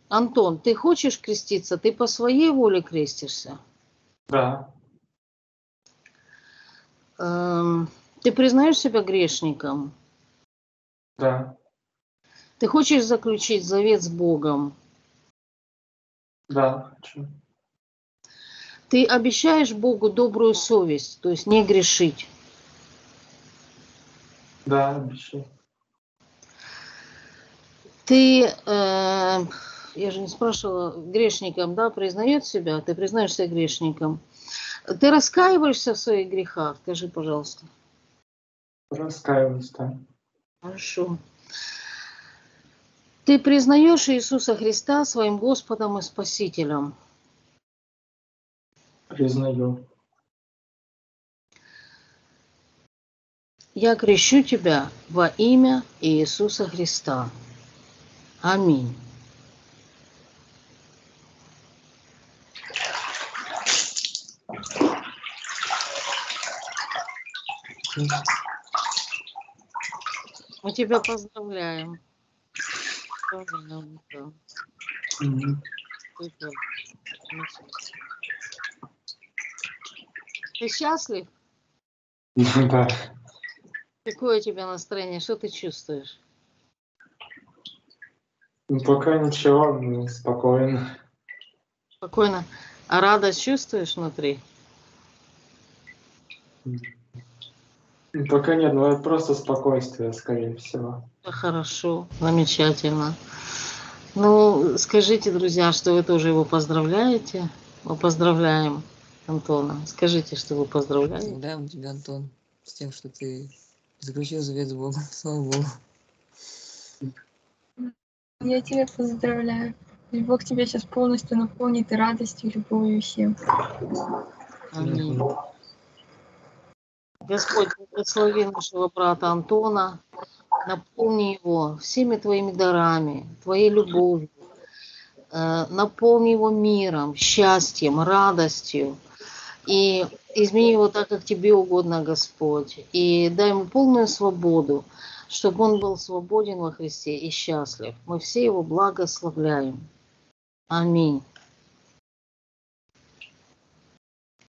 Антон, ты хочешь креститься? Ты по своей воле крестишься? Да. Ты признаешь себя грешником? Да. Ты хочешь заключить завет с Богом? Да, хочу. Ты обещаешь Богу добрую совесть, то есть не грешить? Да, обещаю. Ты, я же не спрашивала, грешником, да, признает себя? Ты признаешься грешником? Ты раскаиваешься в своих грехах? Скажи, пожалуйста. Раскаиваюсь, да. Хорошо. Ты признаешь Иисуса Христа своим Господом и Спасителем? Признаю. Я крещу тебя во имя Иисуса Христа. Аминь. Мы тебя поздравляем. Поздравляем, да. Супер. Ты счастлив? Да. Какое у тебя настроение? Что ты чувствуешь? Ну, пока ничего, ну, спокойно. Спокойно. А радость чувствуешь внутри? Ну, пока нет, но это просто спокойствие, скорее всего. Хорошо, замечательно. Ну, скажите, друзья, что вы тоже его поздравляете. Мы поздравляем Антона. Скажите, что вы поздравляете. Поздравляем тебя, Антон, с тем, что ты заключил завет с Богом. Слава Богу. Я тебя поздравляю. И Бог тебя сейчас полностью наполнит и радостью, и любовью всем. Аминь. Господь, благослови нашего брата Антона, наполни его всеми твоими дарами, твоей любовью, наполни его миром, счастьем, радостью, и измени его так, как тебе угодно, Господь, и дай ему полную свободу, чтобы он был свободен во Христе и счастлив. Мы все его благословляем. Аминь.